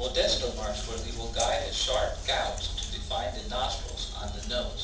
Modesto marks where he will guide a sharp gout to define the nostrils on the nose.